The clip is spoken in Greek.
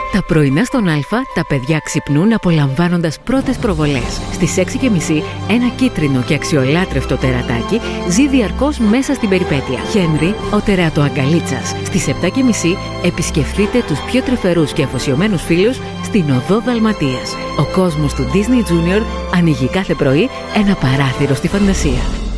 Τα πρωινά στον Α, τα παιδιά ξυπνούν απολαμβάνοντας πρώτες προβολές. Στις 6:30, ένα κίτρινο και αξιολάτρευτο τερατάκι ζει διαρκώς μέσα στην περιπέτεια. Χένρι, ο τερατοαγκαλίτσας. Στις 7:30, επισκεφτείτε τους πιο τρυφερούς και αφοσιωμένους φίλους στην Οδό Δαλματίας. Ο κόσμος του Disney Junior ανοίγει κάθε πρωί ένα παράθυρο στη φαντασία.